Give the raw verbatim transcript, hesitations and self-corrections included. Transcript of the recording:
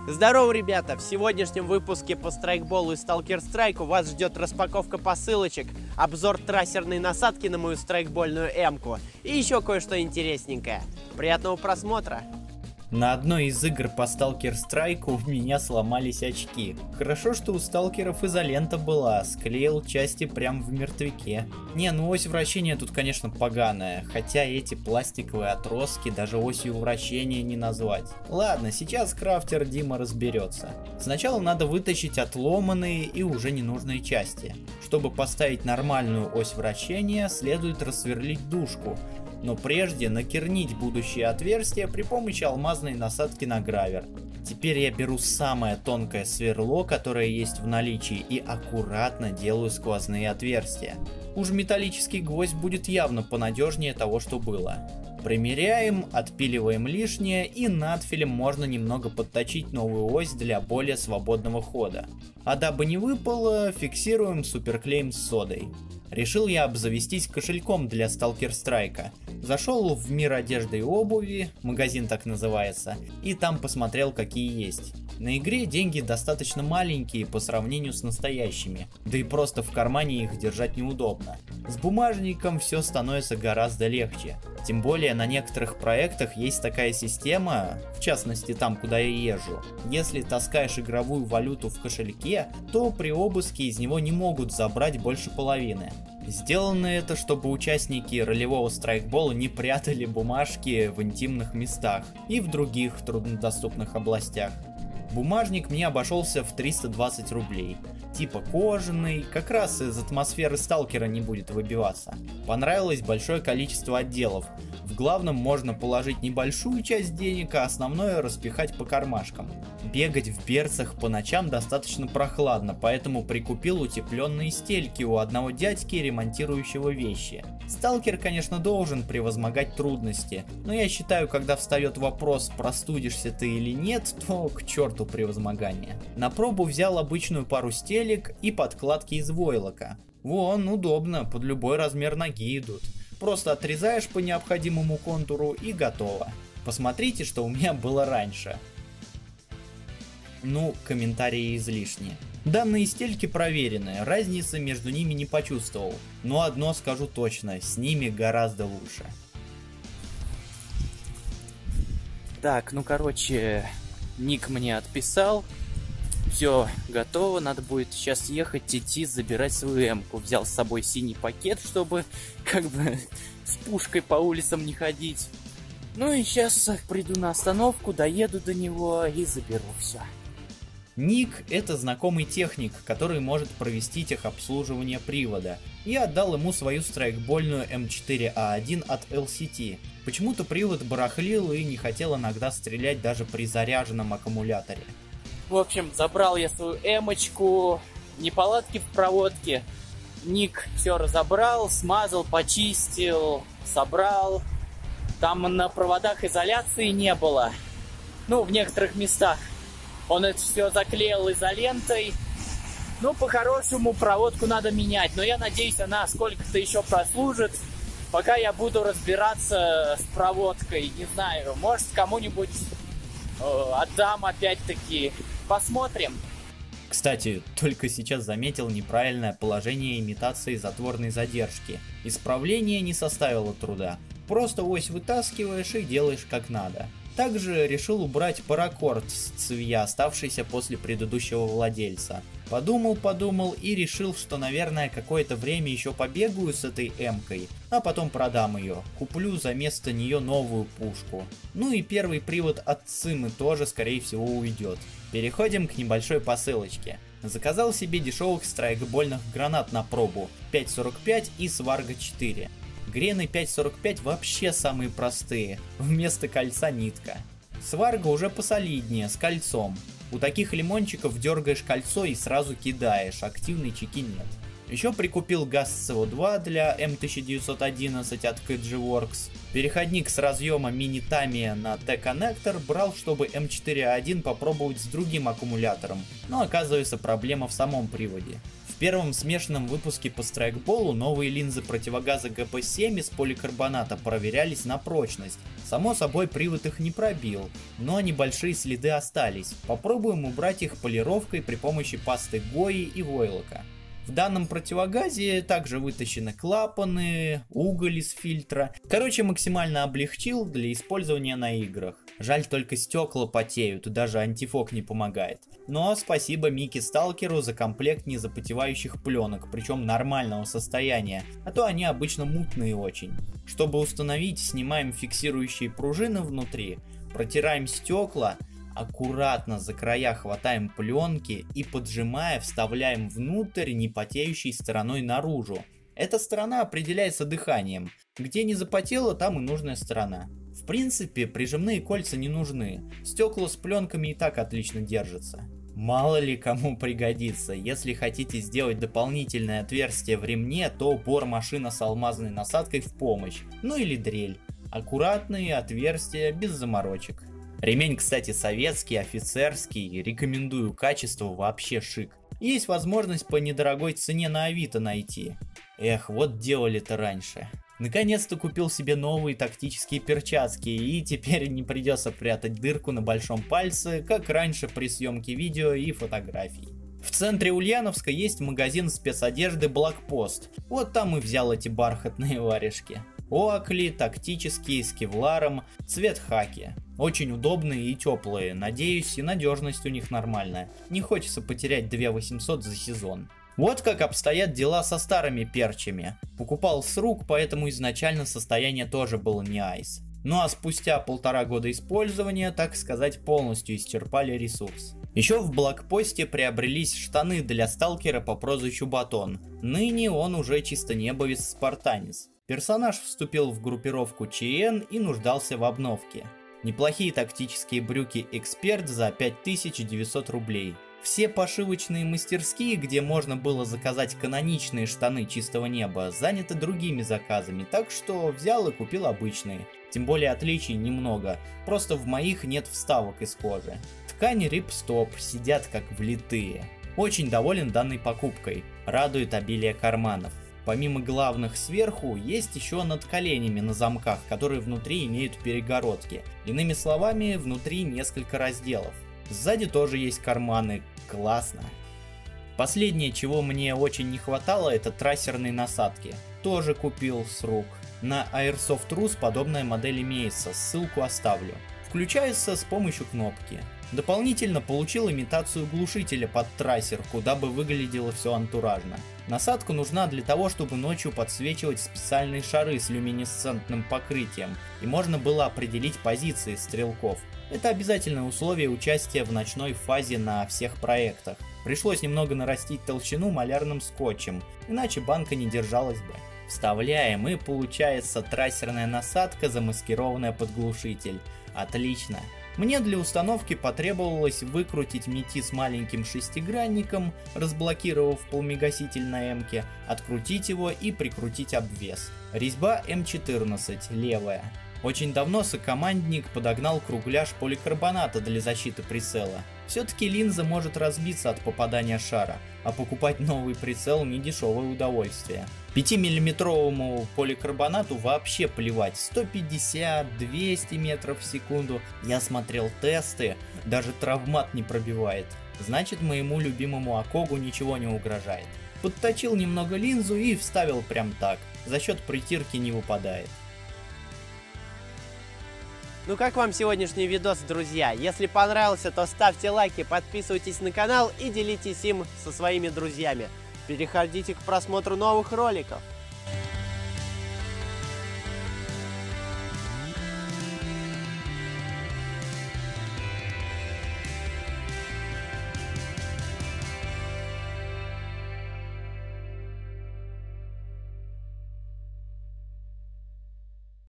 Здорово, ребята! В сегодняшнем выпуске по страйкболу и Stalker Strike вас ждет распаковка посылочек, обзор трассерной насадки на мою страйкбольную М-ку и еще кое-что интересненькое. Приятного просмотра! На одной из игр по Stalker Strike у меня сломались очки. Хорошо, что у сталкеров изолента была, склеил части прям в мертвяке. Не, ну ось вращения тут, конечно, поганая, хотя эти пластиковые отростки даже осью вращения не назвать. Ладно, сейчас крафтер Дима разберется. Сначала надо вытащить отломанные и уже ненужные части. Чтобы поставить нормальную ось вращения, следует рассверлить дужку. Но прежде накернить будущее отверстие при помощи алмазной насадки на гравер. Теперь я беру самое тонкое сверло, которое есть в наличии, и аккуратно делаю сквозные отверстия. Уж металлический гвоздь будет явно понадежнее того, что было. Примеряем, отпиливаем лишнее, и надфилем можно немного подточить новую ось для более свободного хода. А дабы не выпало, фиксируем суперклеем с содой. Решил я обзавестись кошельком для Stalker Strike. Зашел в мир одежды и обуви, магазин так называется, и там посмотрел, какие есть. На игре деньги достаточно маленькие по сравнению с настоящими, да и просто в кармане их держать неудобно. С бумажником все становится гораздо легче. Тем более на некоторых проектах есть такая система, в частности там, куда я езжу. Если таскаешь игровую валюту в кошельке, то при обыске из него не могут забрать больше половины. Сделано это, чтобы участники ролевого страйкбола не прятали бумажки в интимных местах и в других труднодоступных областях. Бумажник мне обошелся в триста двадцать рублей. Типа кожаный, как раз из атмосферы сталкера не будет выбиваться. Понравилось большое количество отделов. В главном можно положить небольшую часть денег, а основное распихать по кармашкам. Бегать в берцах по ночам достаточно прохладно, поэтому прикупил утепленные стельки у одного дядьки, ремонтирующего вещи. Сталкер, конечно, должен превозмогать трудности, но я считаю, когда встает вопрос, простудишься ты или нет, то к черту превозмогание. На пробу взял обычную пару стелек и подкладки из войлока. Вон, удобно, под любой размер ноги идут. Просто отрезаешь по необходимому контуру и готово. Посмотрите, что у меня было раньше. Ну, комментарии излишни. Данные стельки проверены, разницы между ними не почувствовал. Но одно скажу точно, с ними гораздо лучше. Так, ну короче, Ник мне отписал. Все, готово, надо будет сейчас ехать, идти, забирать свою М-ку. Взял с собой синий пакет, чтобы как бы с пушкой по улицам не ходить. Ну и сейчас приду на остановку, доеду до него и заберу все. Ник — это знакомый техник, который может провести техобслуживание привода. Я отдал ему свою страйкбольную М четыре А один от эл си ти. Почему-то привод барахлил и не хотел иногда стрелять даже при заряженном аккумуляторе. В общем, забрал я свою М-очку, неполадки в проводке. Ник все разобрал, смазал, почистил, собрал. Там на проводах изоляции не было. Ну, в некоторых местах. Он это все заклеил изолентой. Ну, по-хорошему, проводку надо менять. Но я надеюсь, она сколько-то еще прослужит, пока я буду разбираться с проводкой. Не знаю, может, кому-нибудь э, отдам опять-таки. Посмотрим. Кстати, только сейчас заметил неправильное положение имитации затворной задержки. Исправление не составило труда. Просто ось вытаскиваешь и делаешь как надо. Также решил убрать паракорд с цевья, оставшийся после предыдущего владельца. Подумал-подумал и решил, что, наверное, какое-то время еще побегаю с этой М-кой, а потом продам ее. Куплю за место нее новую пушку. Ну и первый привод от Цимы тоже, скорее всего, уйдет. Переходим к небольшой посылочке. Заказал себе дешевых страйкбольных гранат на пробу пять сорок пять и Сварга четыре. Грены пять сорок пять вообще самые простые, вместо кольца нитка. Сварга уже посолиднее, с кольцом. У таких лимончиков дергаешь кольцо и сразу кидаешь, активной чеки нет. Еще прикупил газ С О два для М тысяча девятьсот одиннадцать от кей джи Works. Переходник с разъема мини Tamiya на Т-коннектор брал, чтобы М четыре А один попробовать с другим аккумулятором, но оказывается проблема в самом приводе. В первом смешанном выпуске по страйкболу новые линзы противогаза джи пи семь из поликарбоната проверялись на прочность. Само собой, привод их не пробил, но небольшие следы остались. Попробуем убрать их полировкой при помощи пасты Гои и войлока. В данном противогазе также вытащены клапаны, уголь из фильтра. Короче, максимально облегчил для использования на играх. Жаль, только стекла потеют, и даже антифок не помогает. Но спасибо Микки Сталкеру за комплект незапотевающих пленок, причем нормального состояния, а то они обычно мутные очень. Чтобы установить, снимаем фиксирующие пружины внутри, протираем стекла, аккуратно за края хватаем пленки и, поджимая, вставляем внутрь не потеющей стороной наружу. Эта сторона определяется дыханием. Где не запотело, там и нужная сторона. В принципе, прижимные кольца не нужны. Стекла с пленками и так отлично держатся. Мало ли кому пригодится. Если хотите сделать дополнительное отверстие в ремне, то бор-машина с алмазной насадкой в помощь. Ну или дрель. Аккуратные отверстия без заморочек. Ремень, кстати, советский, офицерский, рекомендую, качество вообще шик. Есть возможность по недорогой цене на Авито найти. Эх, вот делали-то раньше. Наконец-то купил себе новые тактические перчатки, и теперь не придется прятать дырку на большом пальце, как раньше при съемке видео и фотографий. В центре Ульяновска есть магазин спецодежды Блокпост. Вот там и взял эти бархатные варежки. Оакли, тактические, с кевларом, цвет хаки. Очень удобные и теплые, надеюсь, и надежность у них нормальная. Не хочется потерять две тысячи восемьсот за сезон. Вот как обстоят дела со старыми перчами. Покупал с рук, поэтому изначально состояние тоже было не айс. Ну а спустя полтора года использования, так сказать, полностью исчерпали ресурс. Еще в Блокпосте приобрелись штаны для сталкера по прозвищу Батон. Ныне он уже чистонебовец-спартанец. Персонаж вступил в группировку ЧН и нуждался в обновке. Неплохие тактические брюки Эксперт за пять тысяч девятьсот рублей. Все пошивочные мастерские, где можно было заказать каноничные штаны чистого неба, заняты другими заказами, так что взял и купил обычные. Тем более отличий немного, просто в моих нет вставок из кожи. Ткани рипстоп, сидят как влитые. Очень доволен данной покупкой, радует обилие карманов. Помимо главных сверху, есть еще над коленями на замках, которые внутри имеют перегородки. Иными словами, внутри несколько разделов. Сзади тоже есть карманы. Классно. Последнее, чего мне очень не хватало, это трассерные насадки. Тоже купил с рук. На Airsoft Rus подобная модель имеется, ссылку оставлю. Включается с помощью кнопки. Дополнительно получил имитацию глушителя под трассерку, дабы выглядело все антуражно. Насадка нужна для того, чтобы ночью подсвечивать специальные шары с люминесцентным покрытием, и можно было определить позиции стрелков. Это обязательное условие участия в ночной фазе на всех проектах. Пришлось немного нарастить толщину малярным скотчем, иначе банка не держалась бы. Вставляем, и получается трассерная насадка, замаскированная под глушитель. Отлично. Мне для установки потребовалось выкрутить мети с маленьким шестигранником, разблокировав полмегаситель на эмке, открутить его и прикрутить обвес. Резьба эм четырнадцать, левая. Очень давно сокомандник подогнал кругляш поликарбоната для защиты прицела. Все-таки линза может разбиться от попадания шара, а покупать новый прицел не дешевое удовольствие. пятимиллиметровому поликарбонату вообще плевать, сто пятьдесят — двести метров в секунду. Я смотрел тесты, даже травмат не пробивает. Значит, моему любимому Акогу ничего не угрожает. Подточил немного линзу и вставил прям так, за счет притирки не выпадает. Ну как вам сегодняшний видос, друзья? Если понравился, то ставьте лайки, подписывайтесь на канал и делитесь им со своими друзьями. Переходите к просмотру новых роликов.